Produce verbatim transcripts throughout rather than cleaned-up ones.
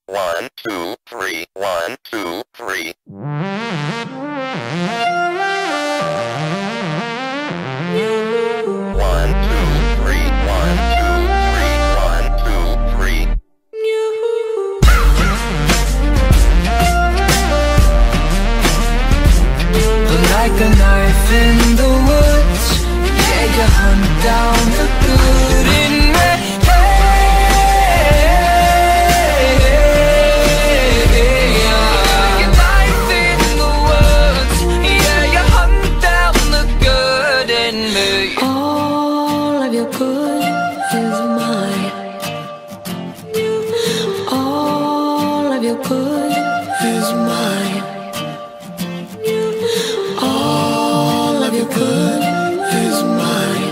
One, two, three, one, two, three. One, two, three, one, two, three, one, two, three. Like a knife in the woods, yeah, you hunt down the good in me. Like a knife in the woods, yeah, you hunt down the good in me. All of your good is mine. All of your good is mine. All of your good is mine.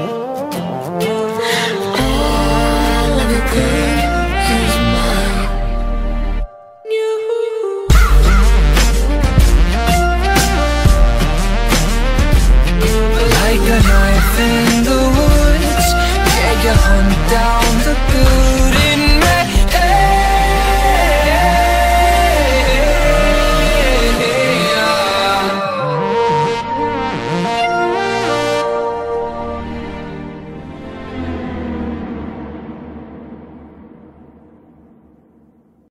All of your good is mine. Like a knife in the woods, yeah, you hunt down the good.